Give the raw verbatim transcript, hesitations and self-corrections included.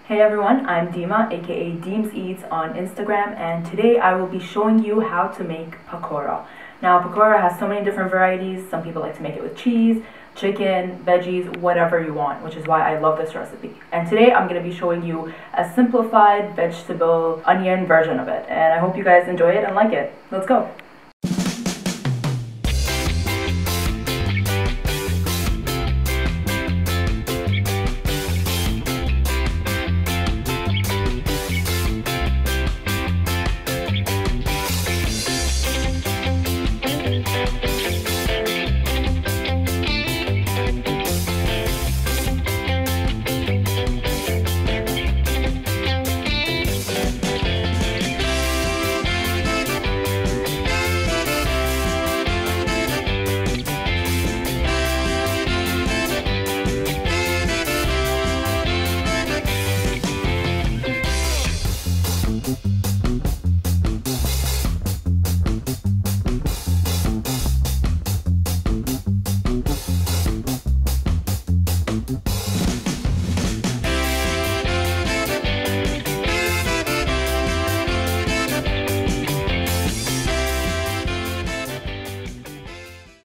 Hey everyone, I'm Dima, aka Deems Eats on Instagram, and today I will be showing you how to make pakora. Now, pakora has so many different varieties. Some people like to make it with cheese, chicken, veggies, whatever you want, which is why I love this recipe. And today I'm going to be showing you a simplified vegetable onion version of it, and I hope you guys enjoy it and like it. Let's go!